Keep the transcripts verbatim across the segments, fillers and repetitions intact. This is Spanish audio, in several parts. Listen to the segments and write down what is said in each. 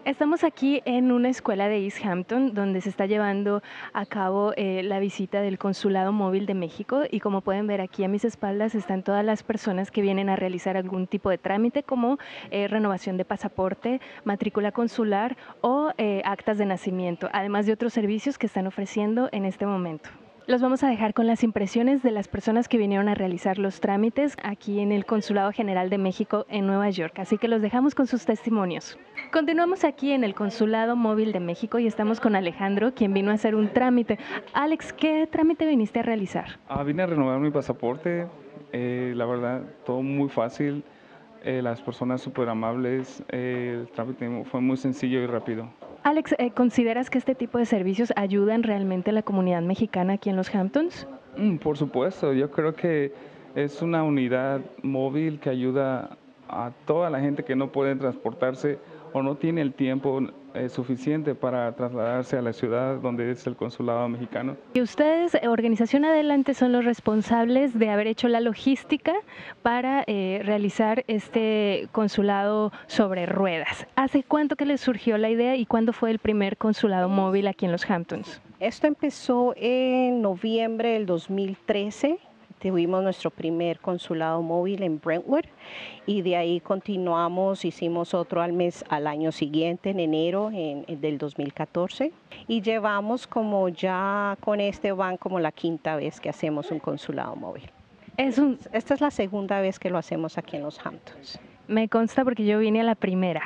Estamos aquí en una escuela de East Hampton donde se está llevando a cabo eh, la visita del Consulado Móvil de México y como pueden ver aquí a mis espaldas están todas las personas que vienen a realizar algún tipo de trámite como eh, renovación de pasaporte, matrícula consular o eh, actas de nacimiento, además de otros servicios que están ofreciendo en este momento. Los vamos a dejar con las impresiones de las personas que vinieron a realizar los trámites aquí en el Consulado General de México en Nueva York, así que los dejamos con sus testimonios. Continuamos aquí en el Consulado Móvil de México y estamos con Alejandro, quien vino a hacer un trámite. Alex, ¿qué trámite viniste a realizar? Ah, vine a renovar mi pasaporte, eh, la verdad, todo muy fácil, eh, las personas súper amables, eh, el trámite fue muy sencillo y rápido. Alex, eh, ¿consideras que este tipo de servicios ayudan realmente a la comunidad mexicana aquí en los Hamptons? Mm, por supuesto, yo creo que es una unidad móvil que ayuda a toda la gente que no puede transportarse o no tiene el tiempo eh, suficiente para trasladarse a la ciudad donde es el consulado mexicano. Y ustedes, eh, Organización Adelante, son los responsables de haber hecho la logística para eh, realizar este consulado sobre ruedas. ¿Hace cuánto que les surgió la idea y cuándo fue el primer consulado móvil aquí en los Hamptons? Esto empezó en noviembre del dos mil trece. Tuvimos nuestro primer consulado móvil en Brentwood y de ahí continuamos, hicimos otro al mes al año siguiente, en enero en- en del dos mil catorce. Y llevamos como ya con este van como la quinta vez que hacemos un consulado móvil. Es un, Esta es la segunda vez que lo hacemos aquí en los Hamptons. Me consta porque yo vine a la primera.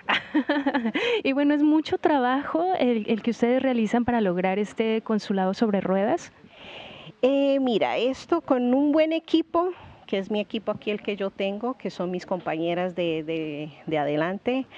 Y bueno, es mucho trabajo el, el que ustedes realizan para lograr este consulado sobre ruedas. Eh, mira, esto con un buen equipo, que es mi equipo aquí el que yo tengo, que son mis compañeras de, de- de adelante,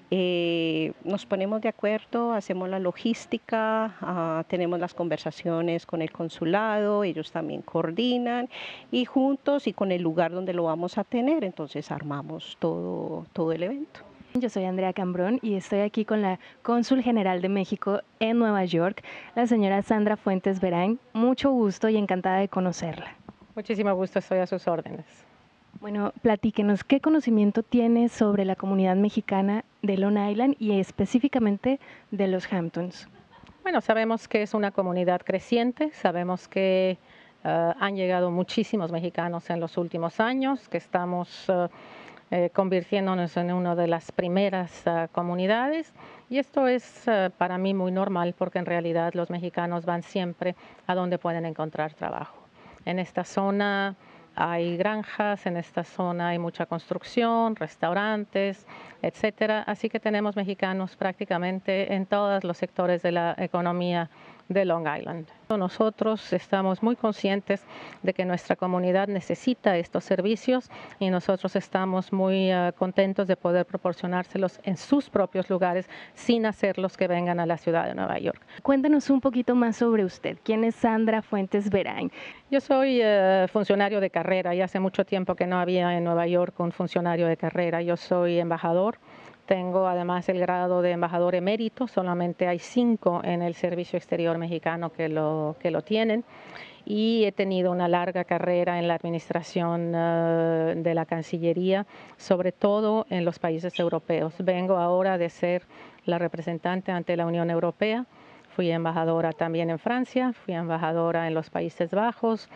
eh, nos ponemos de acuerdo, hacemos la logística, ah, tenemos las conversaciones con el consulado, ellos también coordinan y juntos y con el lugar donde lo vamos a tener, entonces armamos todo, todo el evento. Yo soy Andrea Cambrón y estoy aquí con la cónsul general de México en Nueva York, la señora Sandra Fuentes Berain. Mucho gusto y encantada de conocerla. Muchísimo gusto, estoy a sus órdenes. Bueno, platíquenos, ¿qué conocimiento tiene sobre la comunidad mexicana de Long Island y específicamente de los Hamptons? Bueno, sabemos que es una comunidad creciente, sabemos que eh, han llegado muchísimos mexicanos en los últimos años, que estamos eh, eh, convirtiéndonos en una de las primeras eh, comunidades y esto es eh, para mí muy normal porque en realidad los mexicanos van siempre a donde pueden encontrar trabajo. En esta zona hay granjas, en esta zona hay mucha construcción, restaurantes, etcétera. Así que tenemos mexicanos prácticamente en todos los sectores de la economía de Long Island. Nosotros estamos muy conscientes de que nuestra comunidad necesita estos servicios y nosotros estamos muy uh, contentos de poder proporcionárselos en sus propios lugares sin hacerlos que vengan a la ciudad de Nueva York. Cuéntanos un poquito más sobre usted. ¿Quién es Sandra Fuentes Berain? Yo soy uh, funcionario de carrera y hace mucho tiempo que no había en Nueva York un funcionario de carrera. Yo soy embajador. Tengo además el grado de embajador emérito, solamente hay cinco en el Servicio Exterior Mexicano que lo, que lo tienen y he tenido una larga carrera en la administración uh, de la Cancillería, sobre todo en los países europeos. Vengo ahora de ser la representante ante la Unión Europea. Fui embajadora también en Francia, fui embajadora en los Países Bajos,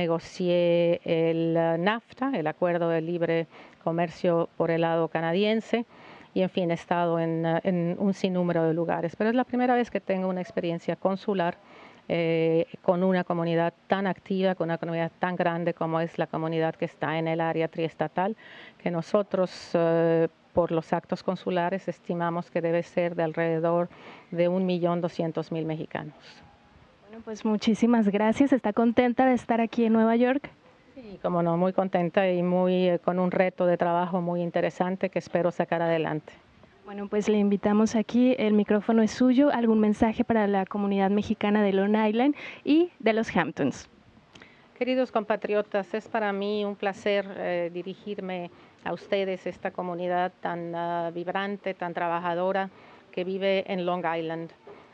negocié el NAFTA, el Acuerdo de Libre Comercio por el lado canadiense, y en fin, he estado en, en un sinnúmero de lugares, pero es la primera vez que tengo una experiencia consular eh, con una comunidad tan activa, con una comunidad tan grande como es la comunidad que está en el área triestatal, que nosotros eh, por los actos consulares estimamos que debe ser de alrededor de un millón doscientos mil mexicanos. Bueno, pues muchísimas gracias. ¿Está contenta de estar aquí en Nueva York? Sí, como no, muy contenta y muy eh, con un reto de trabajo muy interesante que espero sacar adelante. Bueno, pues le invitamos aquí, el micrófono es suyo. ¿Algún mensaje para la comunidad mexicana de Long Island y de los Hamptons? Queridos compatriotas, es para mí un placer eh, dirigirme a ustedes, esta comunidad tan uh, vibrante, tan trabajadora que vive en Long Island.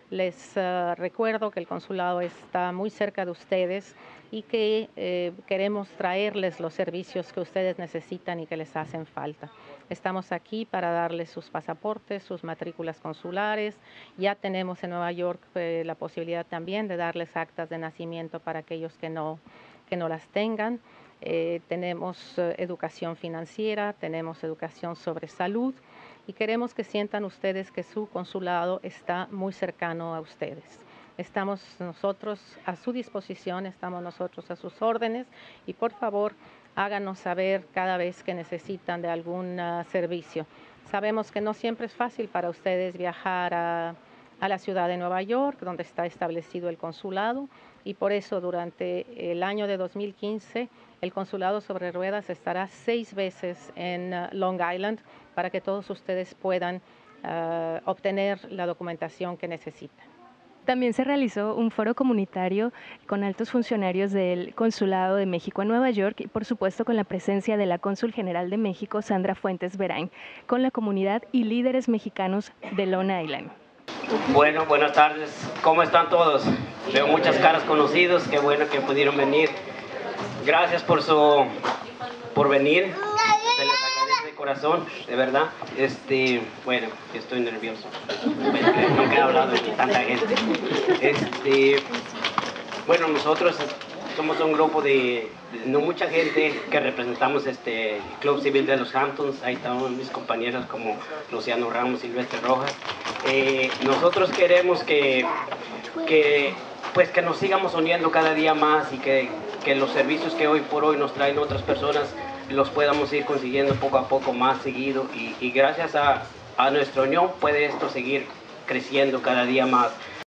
Les uh, recuerdo que el consulado está muy cerca de ustedes y que eh, queremos traerles los servicios que ustedes necesitan y que les hacen falta. Estamos aquí para darles sus pasaportes, sus matrículas consulares. Ya tenemos en Nueva York eh, la posibilidad también de darles actas de nacimiento para aquellos que no, que no las tengan. Eh, tenemos eh, educación financiera, tenemos educación sobre salud y queremos que sientan ustedes que su consulado está muy cercano a ustedes. Estamos nosotros a su disposición, estamos nosotros a sus órdenes y por favor háganos saber cada vez que necesitan de algún uh, servicio. Sabemos que no siempre es fácil para ustedes viajar a, a la ciudad de Nueva York, donde está establecido el consulado, y por eso durante el año de dos mil quince el consulado sobre ruedas estará seis veces en uh, Long Island para que todos ustedes puedan uh, obtener la documentación que necesitan. También se realizó un foro comunitario con altos funcionarios del Consulado de México en Nueva York y por supuesto con la presencia de la Cónsul General de México, Sandra Fuentes Berain, con la comunidad y líderes mexicanos de Long Island. Bueno, buenas tardes. ¿Cómo están todos? Veo muchas caras conocidas, qué bueno que pudieron venir. Gracias por su por venir. Se les agradece de corazón, de verdad. Este, bueno, estoy nervioso. Nunca he hablado de tanta gente. Este, bueno, nosotros somos un grupo de, de no mucha gente que representamos este Club Civil de los Hamptons. Ahí están mis compañeros como Luciano Ramos, Silvestre Rojas. Eh, nosotros queremos que, que, pues que nos sigamos uniendo cada día más y que, que los servicios que hoy por hoy nos traen otras personas los podamos ir consiguiendo poco a poco más seguido y, y gracias a, a nuestra unión puede esto seguir creciendo cada día más.